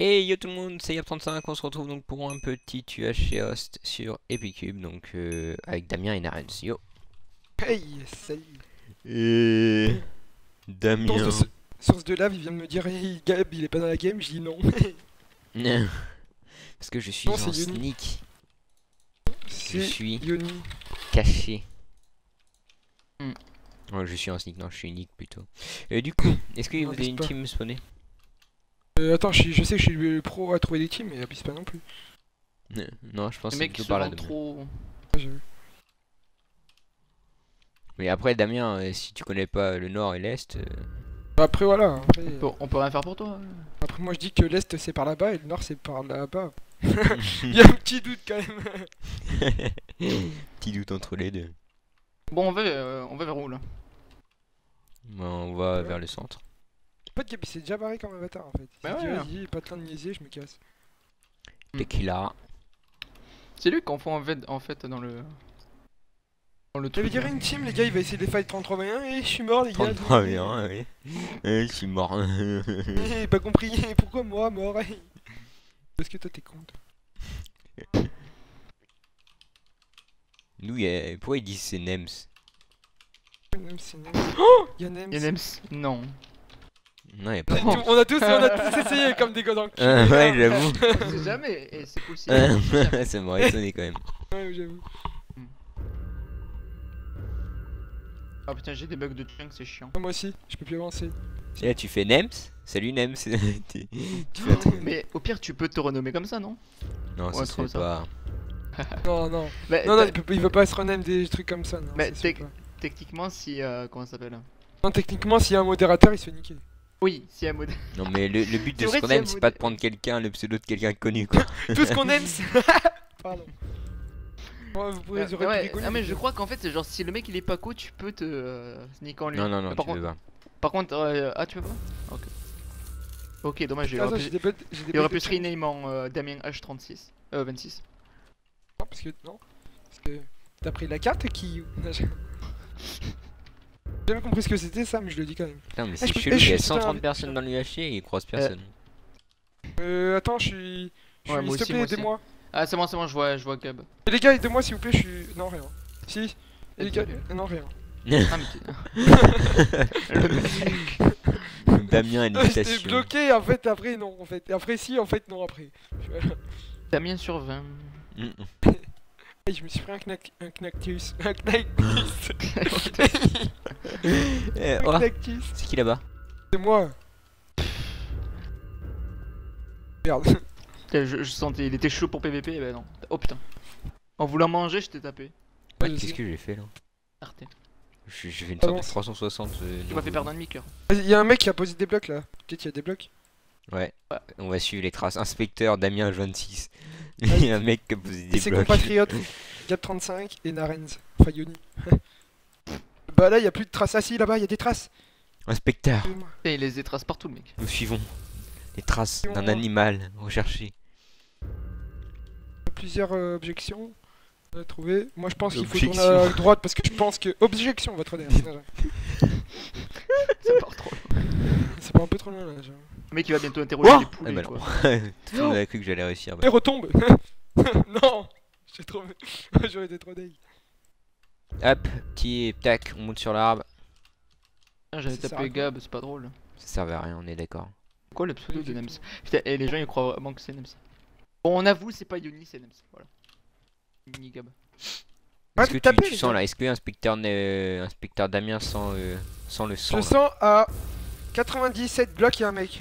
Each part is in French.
Hey yo tout le monde, c'est Yap35, on se retrouve donc pour un petit UHC Host sur Epicube, donc avec Damien et Narens. Yo. Hey, salut. Et Damien. Source de lave, il vient de me dire hey Gab, il est pas dans la game, je dis non. Parce que je suis Non, en c'est Yoni. sneak, je C'est suis Yoni. caché. Ouais, je suis en sneak, non, je suis unique plutôt. Du coup, est-ce que Non, vous avez une abuse pas. team spawnée? Attends, je sais que je suis le pro à trouver des teams, mais abuse pas non plus. Non, je pense Les que c'est mecs qui plutôt se par là. vendent trop. Ah, j'ai vu. Mais après, Damien, si tu connais pas le nord et l'est, Après voilà, On peut rien faire pour toi. après moi je dis que l'est c'est par là-bas et le nord c'est par là-bas. Il y a un petit doute quand même. petit doute entre les deux. Bon, on va vers où là? Bon, on va vers le centre. En fait, Gab il s'est déjà barré comme avatar en fait. Il Bah s'est dit ouais. vas-y, pas de train de niaiser, je me casse. Tequila. C'est lui qu'on fait en fait dans le. Dans le J'avais truc. dirait une team, les gars, il va essayer de les fight 33-21 et je suis mort, les gars. 33 bien, oui. Je suis mort. Pas compris, pourquoi moi mort? Parce que toi t'es con. Nous, pourquoi ils disent c'est Nems? Nems, c'est Nems. Oh, y'a Nems. Yenems. Non. Non, y'a pas. On a tous essayé comme des gars dans le cul. Ouais, j'avoue. On sait jamais, et c'est possible. Ça m'aurait sonné quand même. Ouais, j'avoue. Ah putain, j'ai des bugs de chunk, c'est chiant. Ah, moi aussi, je peux plus avancer. Et là, tu fais Nems? Salut Nems. Tu fais un truc. Mais au pire, tu peux te renommer comme ça, non? Non, Ouais, ça se trop fait ça. pas. Bah, Non, t'as- il veut pas se rename des trucs comme ça. Non, Mais ça se fait pas. techniquement, si. Comment ça s'appelle? Non, techniquement, s'il y a un modérateur, il se fait niquer. Oui, si un mode. Non, mais le but de C'est ce vrai qu'on que c'est aime, un c'est pas de modèle. prendre quelqu'un, le pseudo de quelqu'un de connu, quoi. Tout ce qu'on aime, c'est. Pardon. Ouais, vous pouvez auraient pu Ouais, rigoler. ah, mais je crois qu'en fait, c'est genre si le mec il est pas co, tu peux te sneak en lui. Non, non, non, Par tu peux contre, pas. par contre, ah, tu peux pas? Ok. Ok, dommage, il Attends, aurait j'ai pu, des bugs. J'ai des il aurait bugs pu de se rename en Damien H36. 26. Non, parce que. Non. Parce que. T'as pris la carte qui. J'ai jamais compris ce que c'était ça, mais je le dis quand même. Putain, mais je c'est peux- chelou, je il y a suis- 130 putain, personnes dans l'UHC et ils croisent personne. Attends, je suis. Ouais, moi S'il te aussi, plaît, moi aussi. aidez-moi. Ah, c'est bon, je vois Gab. Et les gars, aidez-moi s'il vous plaît, je suis. Non, rien. Si. Et les gars, non, rien. Ah, mais le mec. Damien, J'étais initiation. bloqué, en fait, après, non, en fait. Après, si, en fait, non, après. Damien sur 20. Hey, je me suis pris un knactus. Un knactus. Eh, Un oh, knactus. c'est qui là-bas? C'est moi. Merde. Je sentais, il était chaud pour PVP, bah non. Oh putain. En voulant manger, je t'ai tapé. Ouais, je qu'est-ce sais. que j'ai fait là? Arte. Je fais une sorte de Avance. 360. Tu m'as fait perdre un demi-coeur. Il y a un mec qui a posé des blocs là. Peut-être qu'il y a des blocs. Ouais, on va suivre les traces. Inspecteur Damien 26. Il y a un mec qui a posé Et des ses blocs. compatriotes, Gap35 et Narens. Enfin, Yoni. Bah là, il y a plus de traces. Ah si, là-bas, il y a des traces. Inspecteur, Et il les étrace partout, le mec. nous suivons les traces d'un Suivons-moi. animal recherché. Plusieurs objections. On a trouvé. Moi, je pense qu'il faut Objection. tourner à droite parce que je pense que. Objection, votre honneur. Ça part trop. C'est pas un peu trop loin là. Genre. Le mec, il va bientôt interroger Oh les poulets, bah non. quoi. Tout le monde avait cru que j'allais réussir. Et Bah. retombe. Non. J'ai trop. J'aurais été trop deg. Hop, petit tac, on monte sur l'arbre. Putain, j'avais Ça sert à tapé quoi Gab, c'est pas drôle. Ça servait à rien, on est d'accord. Quoi le pseudo de Nems? Putain, et les gens ils croient vraiment que c'est Nems. Bon, on avoue, c'est pas Yoni, c'est Nems. Voilà. Mini Gab. Est-ce que tapez, tu les sens gars. là? Est-ce que inspecteur Damien sent le sang Je là? sens à 97 blocs, il y a un mec.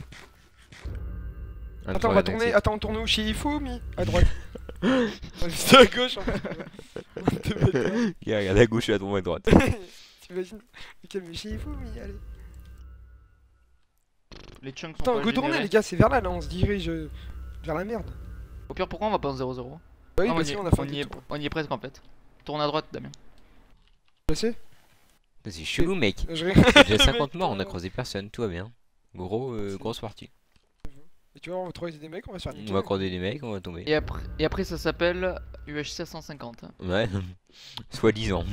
Un Attends, on droit, va donc tourner. c'est- Attends, on tourne où? Chez Ifumi? À droite. C'est à gauche en fait. Il regarde à gauche et à droite, à droite. T'imagines? Lequel mais chez Ifumi, allez. Les chunks sont Attends, pas go tourner générés. les gars, c'est vers là, là, on se dirige vers la merde. Au pire, pourquoi on va pas en 0-0? Bah oui, Ah, bah si, on a fait un détour. on y est presque en fait. Tourne à droite, Damien. Je sais. C'est chelou, mec. Je C'est déjà 50 morts, on a croisé personne, tout va bien. Grosse partie. Et tu vois, on va trouver des mecs, on va se faire niquer. On va croiser des mecs, on va tomber. Et après ça s'appelle UHC 150. Ouais, soi-disant.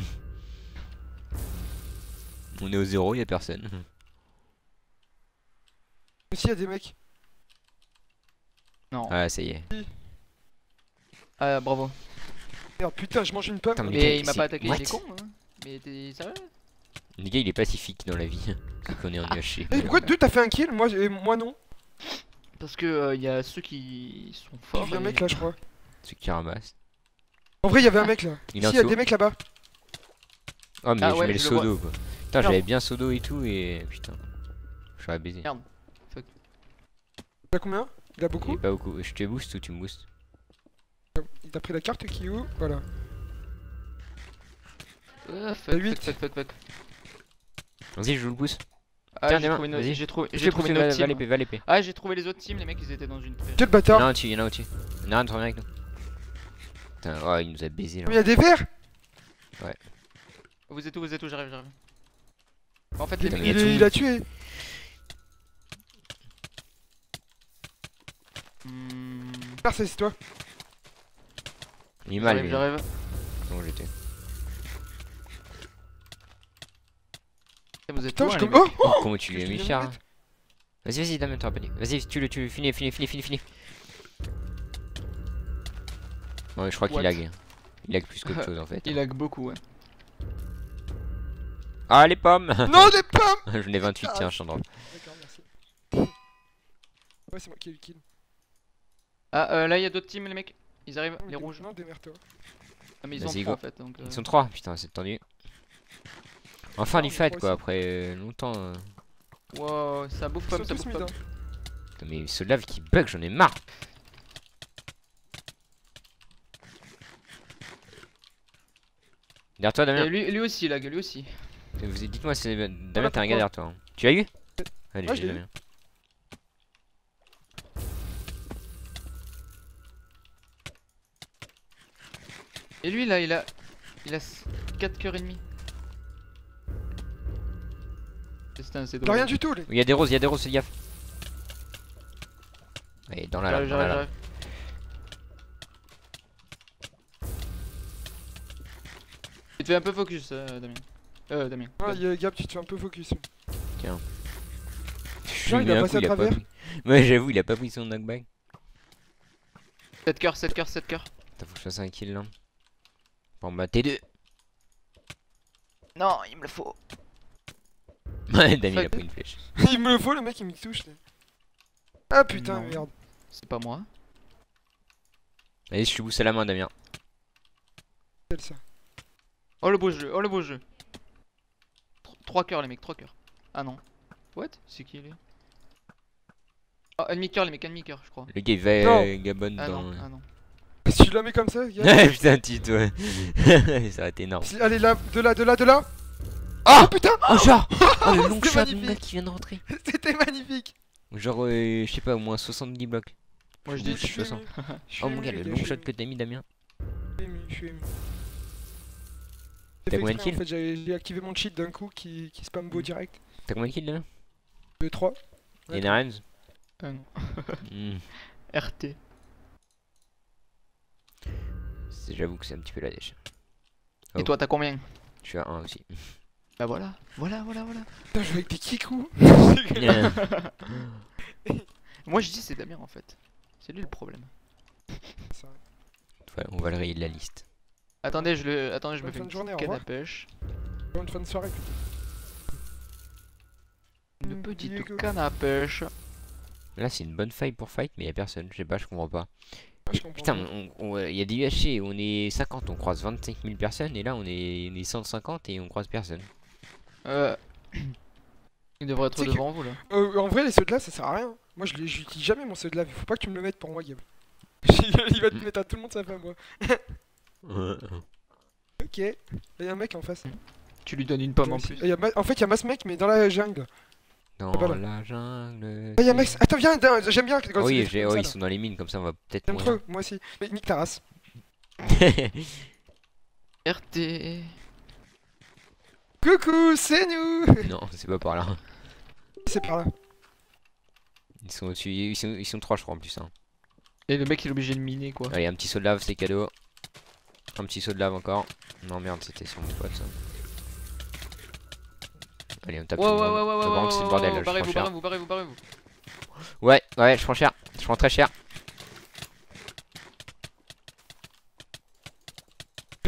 On est au zéro, y a personne. Aussi, il y a des mecs. Non. Ah, ça y est. Ah, bravo. Merde, putain, je mange une pomme. Putain, mais Mais gars, il m'a c'est- pas attaqué, il what est con, hein. Mais t'es sérieux? Le gars, il est pacifique dans la vie. C'est qu'on est en UHC. Eh, pourquoi deux t'as fait un kill, moi non? Parce que y a ceux qui sont Il forts. y a un et- mec là, je crois. Ceux qui ramassent. En vrai, il y avait un mec là. Il Si, a un il y a saut. des mecs là-bas. Oh, mais Ah je ouais, mets le je le vois. sodo quoi. Putain, Non. j'avais bien sodo et tout et. Putain. Je serais baisé. Merde. Il a combien? Il a beaucoup? Et pas beaucoup. Je te booste ou tu me boostes? Il a pris la carte qui est où? Voilà. Fuck, huit. fuck. Vas-y, je vous le pousse. Ah, Tiens, j'ai Damien, trouvé une vas-y. j'ai trouvé Je te pousse, une autre va team. l'épée, va l'épée. Ah, j'ai trouvé les autres teams, les mecs ils étaient dans une prairie. Quel Il y en a bâtard! un au-dessus, il y en a un au-dessus. Il y en a un, tu reviens avec nous. Putain, oh, il nous a baisé Il y là. a des verres! Vous êtes où, j'arrive. En fait, Putain, les mais y a mecs. tout le Il monde. a tué! Hmm, Ah, c'est toi. Il est mal, lui. J'arrive. Bon, j'étais. Vous êtes Putain, loin, je les comme. mecs. Oh! Comment tu lui as je mis viens de cher? mettre. Vas-y, Damien, t'auras pas dit. Vas-y, tue-le, finis. Bon, je crois qu'il What? lag. Il lag plus qu'autre chose en fait. Il lag beaucoup, ouais. Ah, les pommes! Non, des pommes! J'en ai 28, tiens, je t'en donne. D'accord, merci. Ouais, c'est moi qui ai eu le kill. Ah, là il y a d'autres teams, les mecs. Ils arrivent, Non, les rouges. Non, démerde-toi. Ah, mais ils ont Vas-y, trois go. en fait. Donc, Ils sont 3, putain, c'est tendu. Enfin, Ah, du on est fight trois quoi, aussi. après longtemps. Wow, ça bouffe Ils pomme, sont ça tous bouffe mid, pomme. hein. Putain, mais ce lave qui bug, j'en ai marre! Derrière toi, Et Damien. lui aussi, il lag, lui aussi. Dites-moi, c'est Damien, Voilà t'as un pourquoi. gars derrière toi. Hein. Tu l'as eu? Allez, Ouais, j'ai je l'ai Damien. Et lui là, il a 4 cœurs et demi. Putain, c'est Il a drôle. rien du tout, les. Il y a des roses, fais gaffe. Allez, dans la lave, dans la lave. J'arrive. Tu te fais un peu focus, Damien. Damien. Ouais, Gab, tu te fais un peu focus. Je Genre, il lui mets a un passé coup, à il a pas travers. pris. Ouais, j'avoue, il a pas pris son knockback. 7 cœurs. Putain, faut que je fasse un kill là. Bon, bah, T2. Non, il me le faut. Ouais, Damien, il a Fuck. pris une flèche. Il me le faut, le mec, il me touche. Là. Ah putain, Non. merde. C'est pas moi. Allez, je te booste à la main, Damien. C'est ça. Oh le beau jeu. 3 cœurs les mecs, 3 cœurs. Ah non. What? C'est qui lui? Oh, ennemi cœur les mecs, ennemi cœur je crois. Le gars, il va Non. Gabon Ah dans. non, ah non. Si tu la mets comme ça, Gab. Putain, titre, ouais. Ça aurait été énorme. Allez, là, de là. Ah Oh putain! Oh, genre Oh, le long C'était shot, mon magnifique. gars qui vient de rentrer. C'était magnifique! Genre, je sais pas, au moins 70 blocs. Moi je Dis- dis. Je suis je ému. Je suis Oh, mon ému, gars, le les gars, long je shot suis que t'as mis, Damien. ému, je suis ému. T'as J'ai fait combien de exprès, kills en fait, j'ai activé mon cheat d'un coup qui spam beau direct. T'as combien de kills, Damien? 3. Et Narens? Ah non. Hmm. RT. J'avoue que c'est un petit peu la dèche. Oh. Et toi t'as combien? Je suis à 1 aussi. Bah voilà. Voilà. Putain, je joue avec des kikou! Moi je dis c'est Damien en fait. C'est lui le problème. Ouais, on va le rayer de la liste. Attendez, je me Bonne fais fin une de journée, au petite canne à revoir. pêche. Bonne fin de soirée plutôt. Une petite Diego. canne à pêche. Là, c'est une bonne faille pour fight, mais y'a personne. Je sais pas, je comprends pas. Ah, je comprends Putain, pas. il y a des UHC, on est 50, on croise 25 000 personnes, et là, on est 150 et on croise personne. Il devrait être C'est que- devant vous là. En vrai, les sauts de lave ça sert à rien. Moi, j'utilise jamais mon saut de lave. Il faut pas que tu me le mettes pour moi, Gab. Il va te mettre à tout le monde, ça fait à moi. Ok. Là, y'a un mec en face. Tu lui donnes une pomme en plus. Et en fait, y'a Mass Mec, mais dans la jungle. Dans voilà. la jungle. Ah, y'a Max. Attends, viens, j'aime bien quand Oui, c'est des trucs comme ils ça, sont dans les mines, comme ça, on va peut-être là. J'aime mourir. trop, moi aussi. Mais nique ta race. RT. Coucou, c'est nous! Non, c'est pas par là. C'est par là. Ils sont au-dessus, ils sont 3, je crois, en plus. Hein. Et le mec il est obligé de miner quoi. Allez, un petit saut de lave, c'est cadeau. Un petit saut de lave encore. Non, merde, c'était sur mon pote, ça. Allez, on tape Ouais, tout ouais, le ouais, monde. ouais, ouais, Faut vraiment que c'est le bordel, là, je prends cher. barrez-vous. Ouais, je prends cher. Je prends très cher.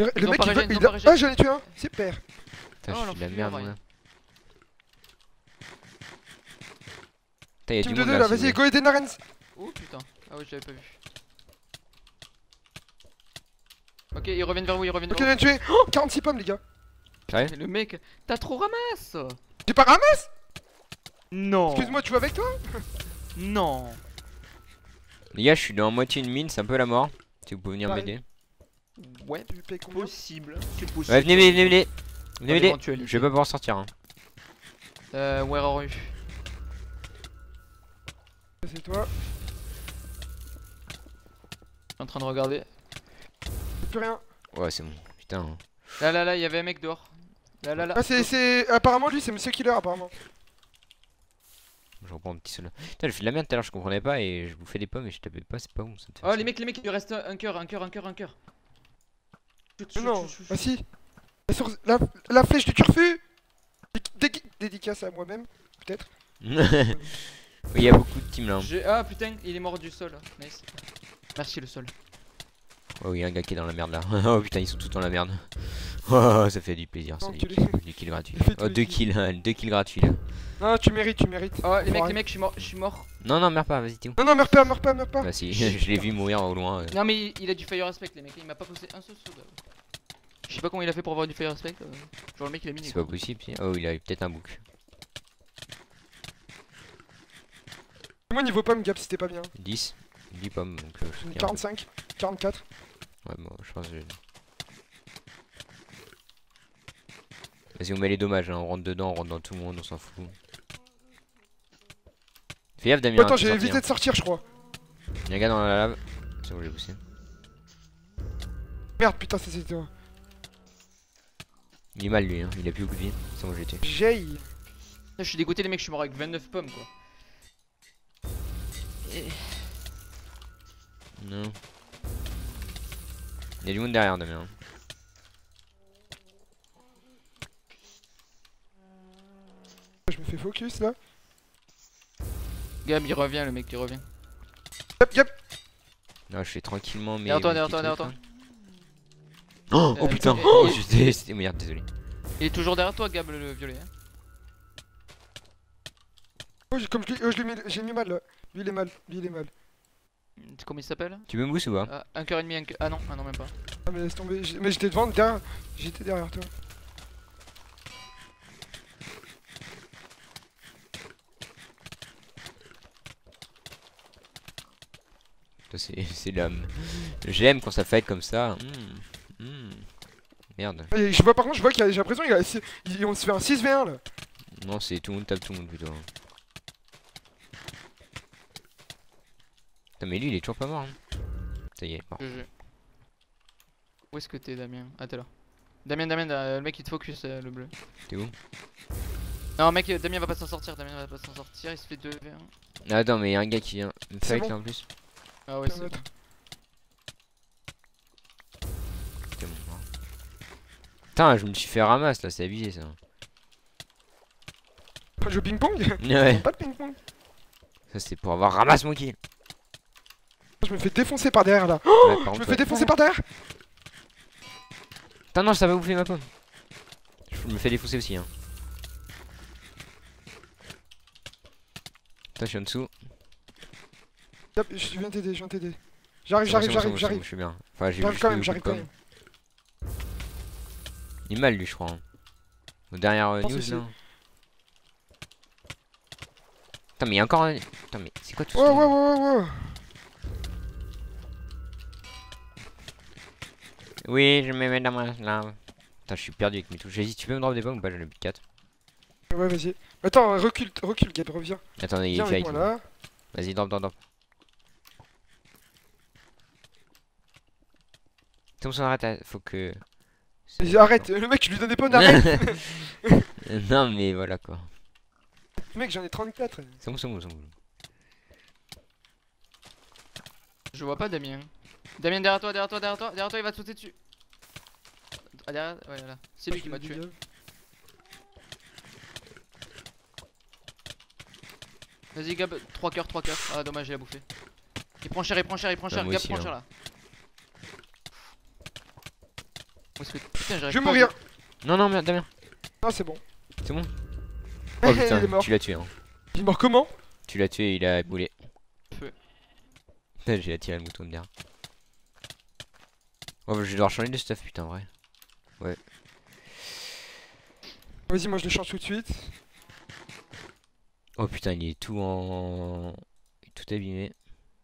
Le ont mec pas il régène, veut. ils ont pas régène. Ah, j'en ai tué un. Super. Putain, Oh, je suis de la l'enflure, merde, ouais. moi. Putain, y'a Team du de monde 2 là, là, si vous vas-y, voulez. go aider Narens. Oh putain. Ah ouais, je l'avais pas vu. Ok, ils reviennent vers vous, ils reviennent Ok, vers j'en ai tué. Oh, 46 pommes, les gars. Sérieux? vous. Le mec, t'as trop ramasse. J'ai pas ramasse. Non. Excuse-moi, tu vas avec toi? Non. Les gars, je suis dans moitié une mine, c'est un peu la mort. Si vous pouvez venir Pareil. m'aider. Ouais, Tu payes combien? possible. C'est possible. Ouais, venez, venez, venez, venez. Venez m'aider. l'éventualité. Je vais pas pouvoir sortir. Hein. Where are you? C'est toi. Je suis en train de regarder. Plus rien. Ouais, c'est bon. Putain. Hein. Là, il y avait un mec dehors. Là. Ah, c'est. Apparemment, lui, c'est Monsieur Killer, apparemment. Je reprends un petit seul. Putain, j'ai fait de la merde tout à l'heure, je comprenais pas et je bouffais des pommes et je tapais pas, c'est pas bon ça te fait Oh, ça. les mecs, il lui reste un cœur. Non, ah si. La flèche du turfu. Dédicace à moi-même, peut-être. Oui, il y a beaucoup de teams là. Hein. Ah putain, il est mort du sol. Nice. Merci le sol. Oh, oui, y a un gars qui est dans la merde là. Oh putain, ils sont tous dans la merde. Oh, ça fait du plaisir, c'est Enculé. du kill gratuit. Il fait tous Oh, les 2 kills. kills, 2 kills gratuits là. Non, tu mérites, tu mérites. Oh, les Faut mecs, je suis mort. Non, non, meurs pas, vas-y, t'es où? Non, non, meurs pas, meurs pas, meurs pas. Bah, si, je l'ai vu mourir au loin. Non, mais il a du fire respect, les mecs. Il m'a pas posé un seul soldat. Je sais pas comment il a fait pour avoir du fire respect. Genre, le mec, il a mis. C'est pas possible. Si. Oh, il a peut-être un bouc. Moi, niveau pomme, Gap, c'était pas bien. 10 pommes donc. Je tiens. 45, 44. Ouais, bon, je pense que. Vas-y, on met les dommages, hein. On rentre dedans, on rentre dans tout le monde, on s'en fout. Fais gaffe, Damien. Attends, hein, j'ai t'es sorti, évité hein. de sortir, je crois. Y'a un gars dans la lave. C'est bon, j'ai poussé. Merde, putain, ça c'était toi. Il est mal lui, hein. Il a plus beaucoup de vie. C'est bon, j'ai été. J'ai. Je suis dégoûté, les mecs, je suis mort avec 29 pommes, quoi. Non. Il y a du monde derrière, Damien. Je me fais focus là. Gab, il revient, le mec, il revient. Gap. Non, je fais tranquillement mes. Derrière toi, mes derrière petits toi, derrière trucs, toi. là. Oh putain! il- Oh, il- c'était merde, désolé. Il est toujours derrière toi, Gab, le violet. Hein. Oh, comme j'ai mis mal là. Lui il est mal, lui il est mal. Comment il s'appelle? Tu me mousses ou pas? Ah, un cœur et demi, un cœur. Ah non, même pas. Ah, mais laisse tomber. Mais j'étais devant, derrière. J'étais derrière toi. C'est l'homme. J'aime quand ça fight comme ça. Merde. Et je vois par contre, je vois qu'il y a, j'ai l'impression on se fait un 6v1 là. Non, c'est tout le monde tape tout le monde plutôt. Putain, mais lui il est toujours pas mort. Hein. Ça y est, mort. GG. Où est-ce que t'es, Damien? Ah, t'es là. Damien, le mec il te focus, le bleu. T'es où? Non, mec, Damien va pas s'en sortir, il se fait 2v1. Ah, attends, mais y'a un gars qui vient me C'est fight bon. là en plus. Ah ouais, Putain, c'est bon. l'autre. Putain, bon, mort. Putain, je me suis fait ramasse là, c'est abusé ça. On joue au ping-pong. Ouais, Pas de ping-pong. ça c'est pour avoir ramasse mon kill. Je me fais défoncer par derrière là. Ouais, par Je me contre, fais ouais. défoncer par derrière. Putain, non, ça va bouffer ma pomme. Je me fais défoncer aussi. Hein. Putain, je suis en dessous. Gap, je viens t'aider, je viens t'aider. J'arrive, C'est bon, j'arrive, c'est bon, c'est j'arrive, bon, j'arrive. je suis bien. Enfin, j'ai J'arrive juste quand fait même, beaucoup j'arrive de quand pommes. même. Il est mal lui, je crois. Hein. Derrière pense news aussi. là. Putain, mais il y a encore un. Putain, mais c'est quoi tout Ouais, ça? ouais, ouais, ouais, ouais. Oui, je me mets dans ma lave. Putain, je suis perdu avec mes touches. Vas-y, tu peux me drop des pommes ou pas? J'en ai plus de 4. Ouais, vas-y. Attends, recule, Gap, reviens. Attends, il est Viens avec fake. moi là. Vas-y, drop. Tom, on arrête, faut que. Vas-y, arrête, le mec, je lui donnais pas une arrête. Non, mais voilà quoi. Mec, j'en ai 34. C'est bon, c'est bon, c'est bon. Je vois pas Damien. Damien, derrière toi, il va te sauter dessus. Ah, derrière, ouais, là. C'est lui qui m'a tué. Vas-y, Gab, 3 cœurs. Ah, dommage, il a bouffé. Il prend cher. moi Gab aussi, prend hein. cher là. Putain, j'arrive Je vais pas à- mourir. Non, non, merde, Damien. Ah, c'est bon. C'est bon. Oh Il est putain, mort. tu l'as tué. Hein. Il est mort comment? Tu l'as tué, il a boulé. Feu. Putain, j'ai attiré le mouton de derrière. Oh, je vais devoir changer de stuff, putain, vrai. Ouais. Vas-y, moi je le change tout de suite. Oh putain, il est tout en. Tout abîmé.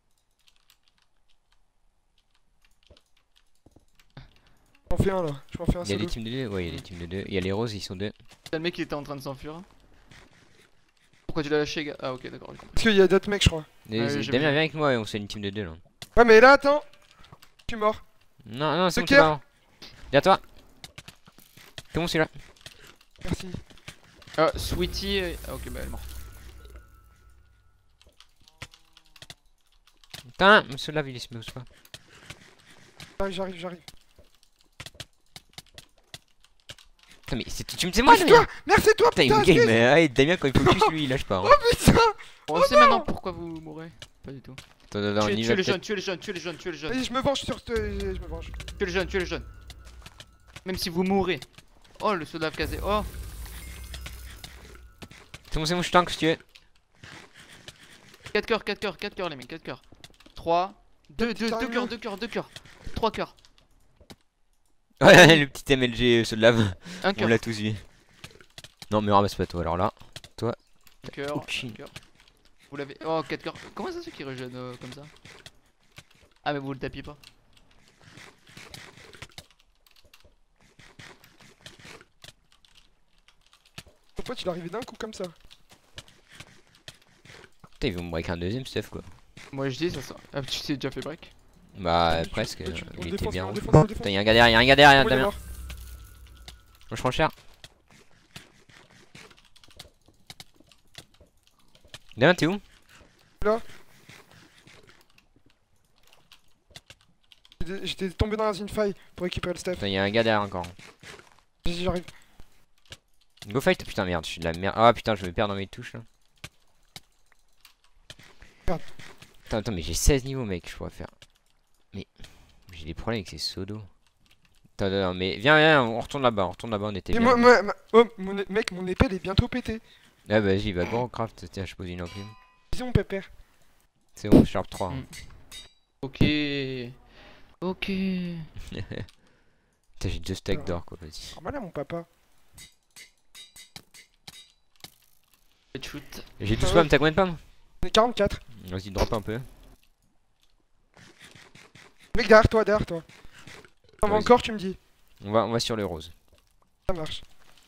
Je m'en fais un là. Je m'en fais un Il y a des solo. teams de 2. Ouais, il y a des teams de 2. Il y a les roses, ils sont 2. Le mec il était en train de s'enfuir. Pourquoi tu l'as lâché, gars? Ah, ok, d'accord, j'ai compris. Parce qu'il y a d'autres mecs, je crois. Ouais, j'ai Damien, vu. viens avec moi et on fait une team de 2 là. Ouais, mais là, attends. Je suis mort. Non, non, c'est bon, Tucker. c'est pas. Viens toi. C'est bon, celui-là. Merci. Ah, Sweetie. Ah, ok, bah elle est morte. Putain, ce lave, il est smooth quoi. J'arrive. Putain, mais tu me sais moi, Ah, c'est Damien. toi. Merci toi, Putain, putain. une game, excuse. mais ouais, Damien, quand il focus, lui, il lâche pas. Hein. Oh putain. On sait maintenant pourquoi vous mourrez. Pas du tout. Attends, on y Tuez va les peut-être. jeunes, tuez les jeunes, tuez les jeunes, tuez les jeunes. Vas-y, je me venge sur ce. Je me venge. Tuez les jeunes, tuez les jeunes. Même si vous mourrez. Oh, le soldat casé. Oh, C'est bon, je tank si tu veux. 4 cœurs les mecs, 4 cœurs. 3, 2 cœurs, 2 cœurs. 3 cœurs. Ouais, le petit MLG, ce lave. 1 On cœur. l'a tous vu. Non, mais ramasse pas toi, alors là. 1 cœur. aucune. 1 cœur. Vous l'avez. Oh, 4 cœurs. Comment ça se fait qu'il régène comme ça? Ah, mais vous le tapiez pas. Ton pote, il est arrivé d'un coup comme ça. Putain, ils vont me break un deuxième stuff quoi. Moi je dis ça. Ah, tu t'es déjà fait break? Bah, Tu- presque. tu- on Il le était défonce, bien. on le rouge. défonce, on le défonce. Putain, y'a un gars derrière, y'a un gars derrière, Oh, il est Damien. mort. Moi, je prends cher. Damien, t'es où? J'étais tombé dans une faille pour récupérer le stuff. Putain, y'a un gars derrière encore. Vas-y, j'arrive. Go fight, putain, merde, je suis de la merde. Ah putain, je me perds dans mes touches là. Merde. Attends, mais j'ai 16 niveaux, mec, je pourrais faire. Mais j'ai des problèmes avec ces sodos. Attends, mais viens, on retourne là-bas, on était Et bien. oh, mec, mon épée elle est bientôt pétée. Ah, bah, vas-y, va go craft, tiens, je pose une enclume. Vas-y, mon pépère. C'est bon, sharp 3. Mm. Ok. Ok. Putain, j'ai 2 stacks d'or quoi, vas-y. Oh, voilà mon papa. Shoot. J'ai 12 Ah ouais. pommes, t'as combien de pommes? On est 44. Vas-y, drop un peu. Mec, derrière toi. On va Vas-y. encore, tu me dis. On va sur le rose. Ça marche.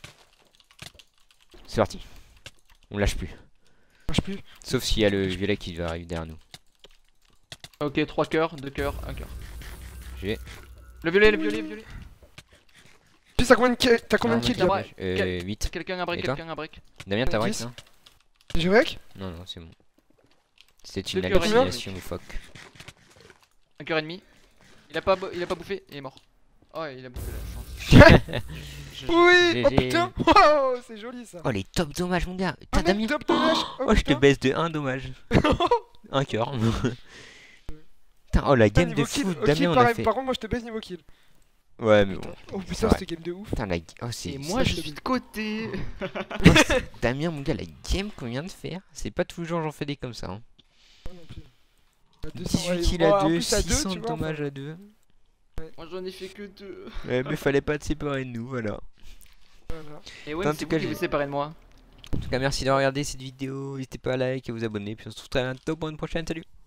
C'est parti. On lâche plus. Marche plus. Sauf s'il y a le violet qui va arriver derrière nous. Ok, 3 cœurs, 2 cœurs, 1 cœur. J'ai. Le violet. Puis t'as combien de kills? T'as combien de Ah, kills moi, là Quel- 8. Quelqu'un a break, Et toi quelqu'un a break. Damien, t'as break 10. non? J'ai break? Non, c'est bon. C'était Deux une cœurs et demi. hallucination ou fuck. 1 cœur et demi. Il a pas bouffé, il est mort. Oh, il a bouffé la chance. Oui. Oh GG. putain. Oh, c'est joli ça. Oh, les top dommages, mon gars. Ah, T'as mec, Damien. top dommage. Oh, je te putain. baisse de 1 dommage. 1 cœur. Putain, oh, la Putain, game de niveau kill. foot. Ok, Damien, on a pareil. fait. Par contre, moi je te baisse niveau kill. Ouais, mais bon. Oh C'est putain, vrai. c'était game de ouf. Putain, la. Oh, c'est. Et moi, ça, je je suis de côté. Damien, mon gars, la game qu'on vient de faire, c'est pas toujours j'en fais des comme ça. Hein. Moi non plus. À 18 ouais, kills bon, à en 2, plus, à deux, 600 tu de vois, dommages à 2. Moi, j'en ai fait que 2. Ouais, mais fallait pas te séparer de nous, voilà. Voilà. Et ouais, En mais tout c'est cas, vous qui j'ai- vous séparez de moi. En tout cas, merci d'avoir regardé cette vidéo. N'hésitez pas à like et à vous abonner. Puis on se retrouve très bientôt pour une prochaine. Salut!